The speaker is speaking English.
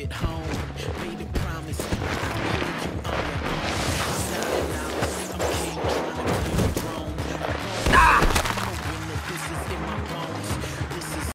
get home. Made a promise, I'll hold you on your own. Starting out